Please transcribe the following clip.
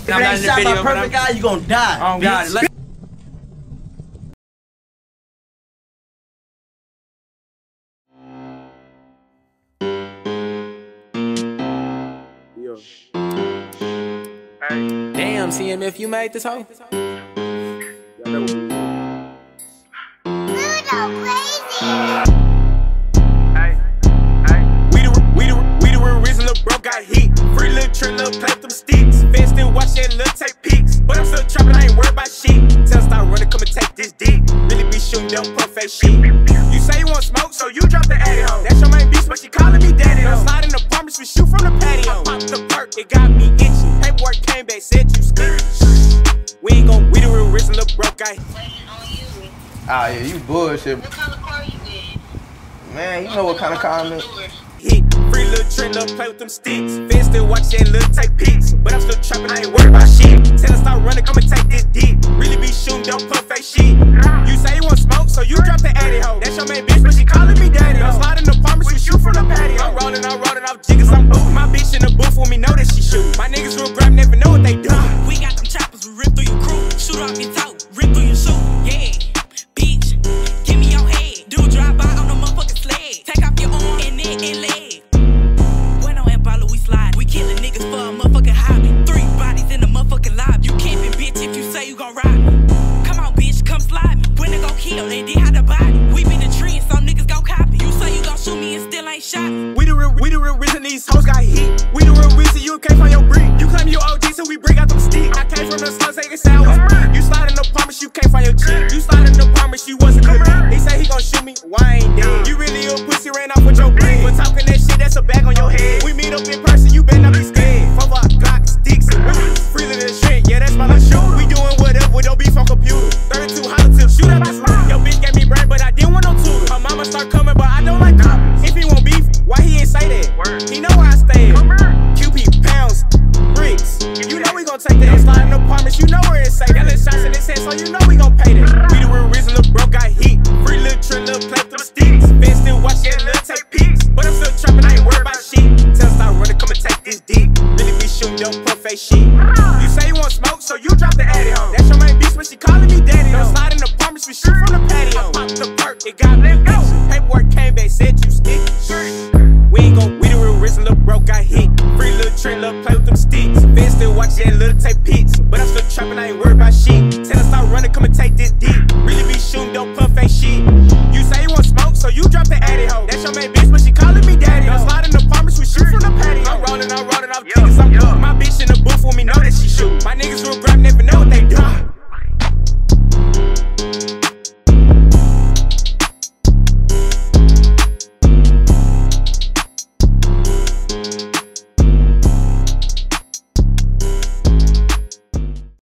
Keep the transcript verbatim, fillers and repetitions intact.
If it ain't shot by perfect guy, you gonna die. Oh God. Let's Damn, C M F, you made this hoe? Got heat, free little trick, little play them sticks. Fast and watch that little take pics. But I'm still trapping, I ain't worried about shit. Tell start running, come and take this dick. Really be shooting them puff face shit. You say you want smoke, so you drop the addy home. That's your main beast, but she calling me daddy. I'm sliding the apartments, we shoot from the patio. I popped the perk, it got me itchy. Paperwork came back, said you scared. We ain't gon' we the real rich and little broke guy. Ah, yeah, you bullshit. What kind of car you in? Man, you know what kind of car I'm in. Hit, free little trick, little play with them sticks. Fans still watch that little take pics. But I'm still trapping, I ain't worried about shit. Tell her start running, come and take this dick. Really be shooting, don't put face shit. You say you want smoke, so you drop the addy hoe. That's your main bitch, but she calling me daddy. I'm sliding the apartments, we shoot from the patio. I'm rolling, I'm rolling off jiggers, I'm booting. My bitch in the booth with me, know that she shoot. My niggas real grab, never know what they do. We got them choppers, we rip through your crew. Shoot off your toe, rip through your shoe. Yeah, bitch, give me your head. Do a drive-by on the motherfucking sled. Take off your arm and neck and leg. We killing niggas for a motherfucking hobby. Three bodies in the motherfucking lobby. You camping, bitch, if you say you gon' ride me. Come on, bitch, come slide me. When they gon' kill, they did how the body. We been the tree and some niggas gon' copy. You say you gon' shoot me and still ain't shot me. We the real, we the real reason these hoes got hit. We the real reason you came from your brick. You claim you O G, so we bring out them sticks. I came from the slums, they can say I was brick. You slide in the apartments, you came from your chick. You slide in the apartments, you wasn't good. He say he gon' shoot me, why I ain't dead? You really a pussy, ran off with your brick. But talking that shit, that's a bag on your head. We meet up in person, you better not be scared. Fuck up, Glock, sticks, and wood. Freely the shit, yeah, that's my little shoot. We doing whatever, don't beef on computer. thirty-two hollow tips, shoot up this room. Your bitch gave me brain, but I didn't want no tutor. My mama start coming, but I don't like copies. If he want beef, why he ain't say that? He know where I stay at. Q P, pounds, bricks. You know we gon' take that. Slide in the apartments, you know where it's safe. Got little shots in his head, so you know we gon' pay that. We the real reason, little broke got heat. Free little trick, little play with them sticks. Fans still watch that little take pics. But I'm still trapping, I ain't worried about shit. Tell start running, come and take this dick. Really be shooting, don't put face shit. You say you want smoke, so you drop the addy home. That's your main beast, but she calling me daddy. I'm sliding the apartments, we shoot from the patio. I popped the perk, it got me itchy. Paperwork came back, said you stick. We ain't gon' we the real rich and little broke got hit. Free little trick, little play with them sticks. Fans still watch that little take pics. But I'm still trapping, I ain't worried about shit. Tell her start running, come and take this dick. Really be shooting, don't put face shit. You say you want smoke, so you drop the addy hoe. That's your main bitch, but she calling me daddy. I'm sliding the apartments, we shoot from the patio. I'm rolling, I'm rolling off jiggers, I'm booting. My bitch in the booth with me, know that she shoot. My niggas real grab, never know what they do.